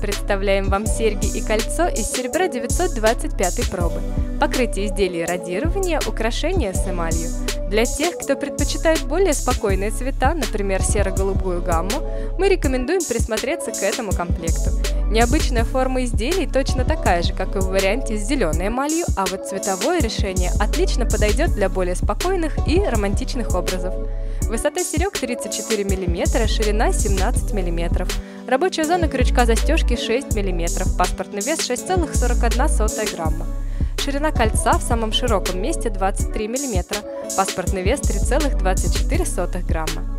Представляем вам серьги и кольцо из серебра 925 пробы. Покрытие изделия радирования, украшения с эмалью. Для тех, кто предпочитает более спокойные цвета, например, серо-голубую гамму, мы рекомендуем присмотреться к этому комплекту. Необычная форма изделий точно такая же, как и в варианте с зеленой эмалью, а вот цветовое решение отлично подойдет для более спокойных и романтичных образов. Высота серег 34 мм, ширина 17 мм. Рабочая зона крючка застежки 6 мм, паспортный вес 6,41 грамма. Ширина кольца в самом широком месте 23 мм, паспортный вес 3,24 грамма.